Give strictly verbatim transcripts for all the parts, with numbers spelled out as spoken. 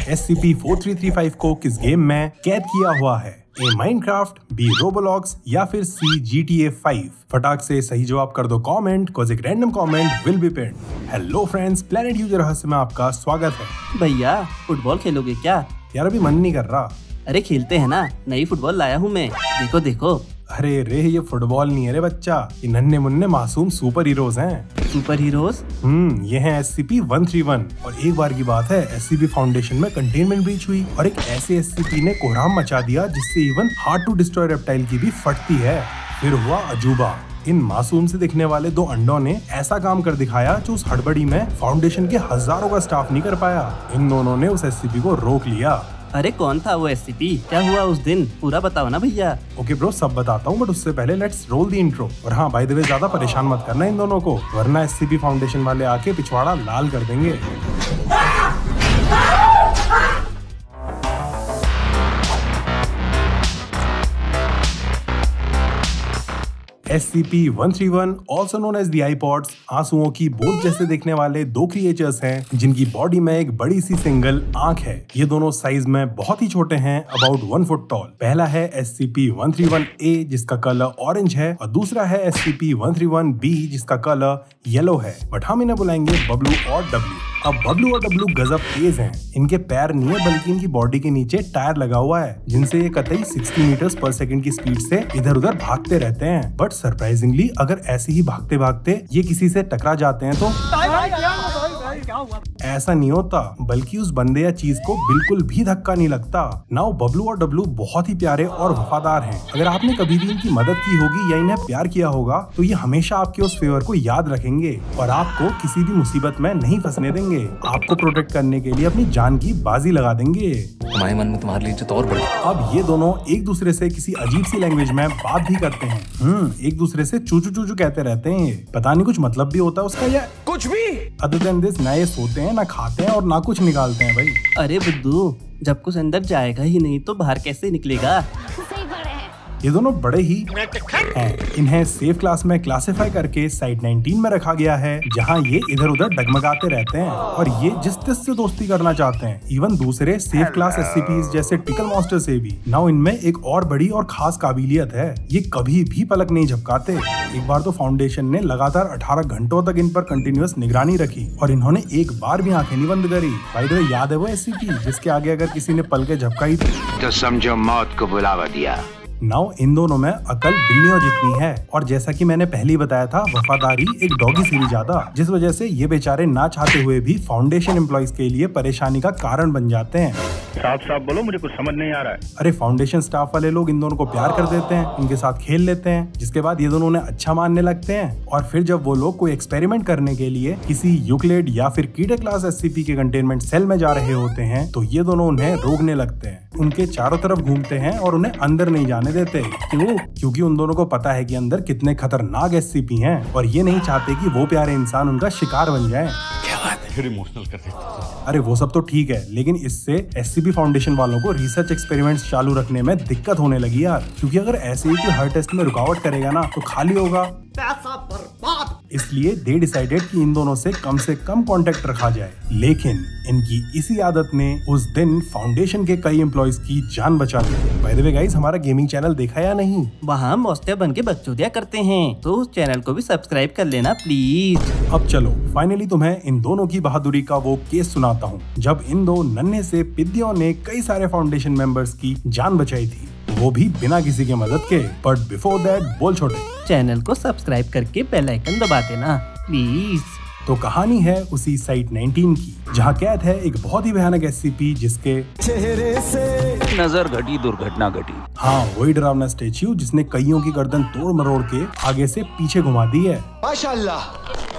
S C P four three three five को किस game में कैद किया हुआ है? ए माइनक्राफ्ट, बी रोबोलॉक्स या फिर सी जी टी ए फाइव? फटाक से सही जवाब कर दो कमेंट, कोई एक random comment will be pinned. Hello friends, planet user रहस्य में आपका स्वागत है। भैया फुटबॉल खेलोगे क्या? यार अभी मन नहीं कर रहा। अरे खेलते हैं ना, नई फुटबॉल लाया हूँ मैं, देखो देखो। अरे रे, ये फुटबॉल नहीं है रे बच्चा, ये नन्हे मुन्ने मासूम सुपर हीरोज हैं। Super heroes? हम्म ये हैं S C P one three one. और एक बार की बात है, एस सी पी फाउंडेशन में कंटेनमेंट ब्रीच हुई और एक ऐसे एस सी पी ने कोहराम मचा दिया जिससे even hard to destroy reptile की भी फटती है। फिर हुआ अजूबा। इन मासूम से दिखने वाले दो अंडों ने ऐसा काम कर दिखाया जो उस हड़बड़ी में फाउंडेशन के हजारों का स्टाफ नहीं कर पाया। इन दोनों ने उस एस सी पी को रोक लिया। अरे कौन था वो एस सी पी? क्या हुआ उस दिन? पूरा बताओ ना भैया। ओके ब्रो, सब बताता हूँ, बट उससे पहले लेट्स रोल द इंट्रो। और हाँ, बाय द वे, ज्यादा परेशान मत करना इन दोनों को, वरना एस सी पी फाउंडेशन वाले आके पिछवाड़ा लाल कर देंगे। S C P one three one, also known as the iPods, आंसुओं की बोझ जैसे दिखने वाले दो क्रिएचर्स हैं जिनकी बॉडी में एक बड़ी सी सिंगल आंख है। ये दोनों साइज में बहुत ही छोटे हैं, अबाउट वन फुट टॉल। पहला है S C P one three one A जिसका कलर ऑरेंज है और दूसरा है S C P one three one B जिसका कलर येलो है, बट हम इन्हें बुलाएंगे बबलू और डब्लू। अब बबलू और डब्लू गजब तेज हैं। इनके पैर नहीं है बल्कि इनकी बॉडी के नीचे टायर लगा हुआ है जिनसे ये कतई साठ मीटर्स पर सेकंड की स्पीड से इधर उधर भागते रहते हैं। बट सरप्राइजिंगली अगर ऐसे ही भागते भागते ये किसी से टकरा जाते हैं तो ऐसा नहीं होता, बल्कि उस बंदे या चीज को बिल्कुल भी धक्का नहीं लगता। नाउ बबलू और डब्लू बहुत ही प्यारे और वफादार हैं। अगर आपने कभी भी इनकी मदद की होगी या इन्हें प्यार किया होगा तो ये हमेशा आपके उस फेवर को याद रखेंगे और आपको किसी भी मुसीबत में नहीं फंसने देंगे। आपको प्रोटेक्ट करने के लिए अपनी जान की बाजी लगा देंगे। हमारे मन में तुम्हारे लिए इज्जत और बढ़ी। अब ये दोनों एक दूसरे से किसी अजीब सी लैंग्वेज में बात भी करते हैं। हम्म एक दूसरे से चूचू चूचू कहते रहते हैं। पता नहीं कुछ मतलब भी होता है उसका या कुछ भी। अदर देन दिस, ना ये सोते हैं, ना खाते हैं और ना कुछ निकालते हैं भाई। अरे बुद्धू, जब कुछ अंदर जाएगा ही नहीं तो बाहर कैसे निकलेगा? ये दोनों बड़े ही हैं। इन्हें सेफ क्लास में क्लासिफाई करके साइट नाइनटीन में रखा गया है जहां ये इधर उधर डगमगाते रहते हैं और ये जिस तिस से दोस्ती करना चाहते हैं, इवन दूसरे safe class S C Ps जैसे टिकल मॉन्स्टर से भी। नाउ इनमें एक और बड़ी और खास काबिलियत है, ये कभी भी पलक नहीं झपकाते। एक बार तो फाउंडेशन ने लगातार अठारह घंटों तक इन पर कंटिन्यूअस निगरानी रखी और इन्होंने एक बार भी आंखें नहीं बंद करी। बाय द वे, याद है वो एस सी पी जिसके आगे अगर किसी ने पलकें झपकाई तो समझो मौत को बुलावा दिया। नाउ इन दोनों में अकल बिल्लियों जितनी है और जैसा कि मैंने पहले ही बताया था, वफादारी एक डॉगी से भी ज्यादा, जिस वजह से ये बेचारे ना चाहते हुए भी फाउंडेशन एम्प्लॉइज के लिए परेशानी का कारण बन जाते हैं। साफ साफ बोलो, मुझे कुछ समझ नहीं आ रहा है। अरे फाउंडेशन स्टाफ वाले लोग इन दोनों को प्यार कर देते हैं, इनके साथ खेल लेते हैं, जिसके बाद ये दोनों उन्हें अच्छा मानने लगते हैं और फिर जब वो लोग कोई एक्सपेरिमेंट करने के लिए किसी यूक्लिड या फिर कीड़े क्लास एस सी पी के कंटेनमेंट सेल में जा रहे होते हैं तो ये दोनों उन्हें रोकने लगते हैं, उनके चारों तरफ घूमते हैं और उन्हें अंदर नहीं जाने देते। क्यों? क्योंकि उन दोनों को पता है कि अंदर कितने खतरनाक एस सी पी हैं और ये नहीं चाहते कि वो प्यारे इंसान उनका शिकार बन जाएं। क्या बात है, फिर इमोशनल कर देते हैं। अरे वो सब तो ठीक है, लेकिन इससे एस सी पी फाउंडेशन वालों को रिसर्च एक्सपेरिमेंट्स चालू रखने में दिक्कत होने लगी यार, क्योंकि अगर ऐसे ही कोई हर टेस्ट में रुकावट करेगा ना तो खाली होगा, पैसा बर्बाद। इसलिए दे डिसाइडेड कि इन दोनों से कम से कम कांटेक्ट रखा जाए। लेकिन इनकी इसी आदत ने उस दिन फाउंडेशन के कई एम्प्लॉइज की जान बचा ली। बाय द वे गाइस, हमारा गेमिंग चैनल देखा या नहीं? वहाँ मौस्ते बन के बकचोदिया करते हैं, तो उस चैनल को भी सब्सक्राइब कर लेना प्लीज। अब चलो फाइनली तुम्हें इन दोनों की बहादुरी का वो केस सुनाता हूँ जब इन दो नन्हे से पिद्दियों ने कई सारे फाउंडेशन मेंबर्स की जान बचाई थी, वो भी बिना किसी के मदद के। बट बिफोर दैट, बोल छोटे, चैनल को सब्सक्राइब करके बेल आइकन दबा देना प्लीज। तो कहानी है उसी साइट नाइनटीन की जहाँ कैद है एक बहुत ही भयानक एस सी पी जिसके चेहरे से नजर घटी दुर्घटना घटी। हाँ, वही डरावना स्टेच्यू जिसने कईयों की गर्दन तोड़ मरोड़ के आगे से पीछे घुमा दी है। माशाअल्लाह,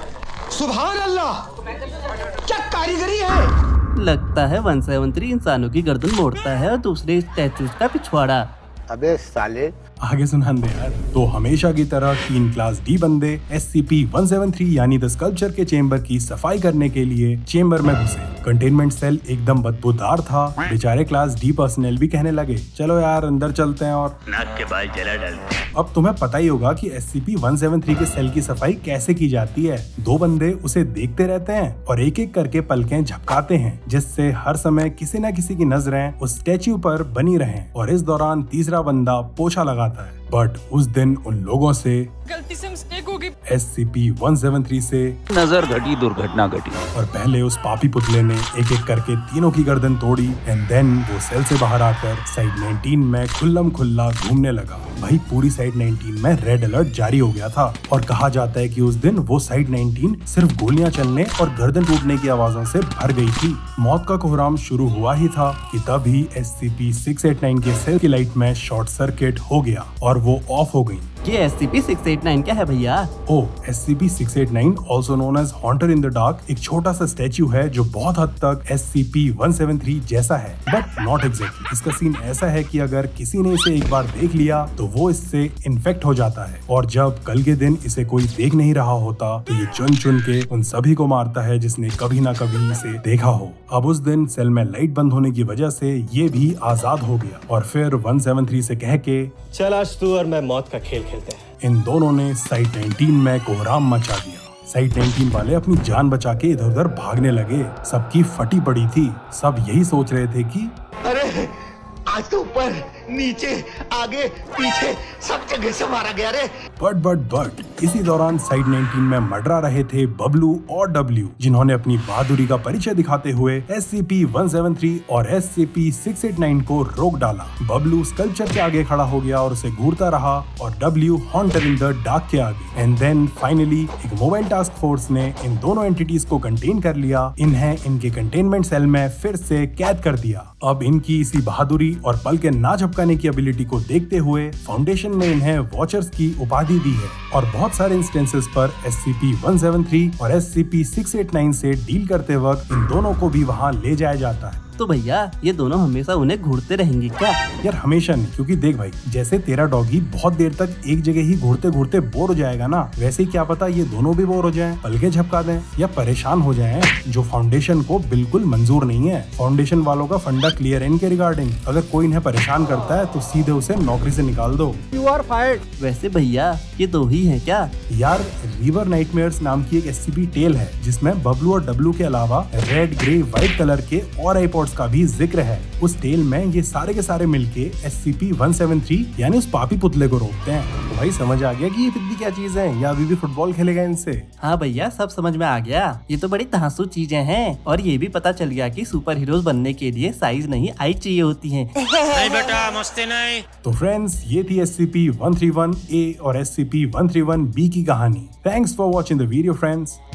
सुभान अल्लाह, क्या कारीगरी है। लगता है वन सेवन थ्री इंसानों की गर्दन मोड़ता है और दूसरे स्टैचूज का पिछवाड़ा। अबे साले, आगे सुनान दे यार। तो हमेशा की तरह तीन क्लास डी बंदे S C P one seven three यानी द स्कल्पचर के चेम्बर की सफाई करने के लिए चेम्बर में घुसे। कंटेनमेंट सेल एकदम बदबूदार था। बेचारे क्लास डी पर्सनल भी कहने लगे चलो यार अंदर चलते हैं और नाक के बाल जला डालते हैं। अब तुम्हें पता ही होगा कि S C P one seven three के सेल की सफाई कैसे की जाती है। दो बंदे उसे देखते रहते हैं और एक एक करके पलकें झपकाते हैं जिससे हर समय किसी न किसी की नजरें उस स्टैच्यू पर बनी रहें। और इस दौरान तीसरा बंदा पोछा लगाता है। बट उस दिन उन लोगों से गलती से मिस्टेक हो गई। S C P one seven three से नजर घटी दुर्घटना घटी। और पहले उस पापी पुतले ने एक एक करके तीनों की गर्दन तोड़ी एंड देन वो सेल से बाहर आकर साइड नाइनटीन में खुल्लम खुल्ला घूमने लगा। भाई पूरी साइड नाइनटीन में रेड अलर्ट जारी हो गया था और कहा जाता है कि उस दिन वो साइड नाइनटीन सिर्फ गोलियां चलने और गर्दन टूटने की आवाजों से भर गई थी। मौत का कोहराम शुरू हुआ ही था कि तभी S C P six eight nine के सेल की लाइट में शॉर्ट सर्किट हो गया और वो ऑफ हो गई। ये S C P six eight nine क्या है भैया? Oh S C P six eight nine also known as haunter in the dark एक छोटा सा स्टैच्यू है जो बहुत हद तक S C P one seven three जैसा है बट नॉट एग्जैक्टली। इसका सीन ऐसा है कि अगर किसी ने इसे एक बार देख लिया तो वो इससे इन्फेक्ट हो जाता है और जब कल के दिन इसे कोई देख नहीं रहा होता तो ये चुन चुन के उन सभी को मारता है जिसने कभी ना कभी इसे देखा हो। अब उस दिन सेल में लाइट बंद होने की वजह से ये भी आजाद हो गया और फिर वन सेवन थ्री से कह के चल आज तू और मैं मौत का खेल खेलते हैं। इन दोनों ने साइड नाइनटीन में कोहराम मचा दिया। साइड नाइनटीन वाले अपनी जान बचा के इधर उधर भागने लगे। सबकी फटी पड़ी थी। सब यही सोच रहे थे कि अरे आज तो ऊपर नीचे आगे पीछे सब जगह से मारा गया रे। बट बट बट इसी दौरान साइड नाइनटीन में मडरा रहे थे बबलू और डब्ल्यू जिन्होंने अपनी बहादुरी का परिचय दिखाते हुए S C P one seven three और S C P six eight nine को रोक डाला। बबलू स्कल्पचर के आगे खड़ा हो गया और उसे घूरता रहा और W haunter in the dark के आगे। एंड देन फाइनली एक मोबाइल टास्क फोर्स ने इन दोनों एंटिटीज को कंटेन कर लिया। इन्हें इनके कंटेनमेंट सेल में फिर से कैद कर दिया। अब इनकी इसी बहादुरी और पल के ना झपकाने की एबिलिटी को देखते हुए फाउंडेशन ने इन्हें वॉचर्स की उपाधि दी है और बहुत सारे इंस्टेंसेस पर S C P one seven three और S C P six eight nine से डील करते वक्त इन दोनों को भी वहाँ ले जाया जाता है। तो भैया ये दोनों हमेशा उन्हें घूरते रहेंगे क्या? यार हमेशा नहीं, क्योंकि देख भाई जैसे तेरा डॉगी बहुत देर तक एक जगह ही घूरते घूरते बोर हो जाएगा ना, वैसे ही क्या पता ये दोनों भी बोर हो जाएं, पलके झपका दें या परेशान हो जाएं, जो फाउंडेशन को बिल्कुल मंजूर नहीं है। फाउंडेशन वालों का फंडा क्लियर है इनके रिगार्डिंग। अगर कोई इन्हें परेशान करता है तो सीधे उसे नौकरी से निकाल दो। You are fired. वैसे भैया ये दो ही है क्या? यार रिवर नाइटमेयर्स नाम की एक एस सी पी टेल है जिसमें बबलू और डब्लू के अलावा रेड ग्रे व्हाइट कलर के और आईपॉड्स का भी जिक्र है। उस टेल में ये सारे के सारे मिलके S C P one seven three यानी उस पापी पुतले को रोकते हैं। तो भाई समझ आ गया कि ये बिद्दी क्या चीज है या अभी भी फुटबॉल खेलेगा इनसे? हाँ भैया सब समझ में आ गया। ये तो बड़ी धांसू चीजें हैं और ये भी पता चल गया कि सुपर हीरोज बनने के लिए साइज नहीं हाइट चाहिए होती है। नहीं बेटा मस्ती नहीं। तो फ्रेंड्स ये थी S C P one three one A और S C P one three one B की कहानी। Thanks for watching the video friends.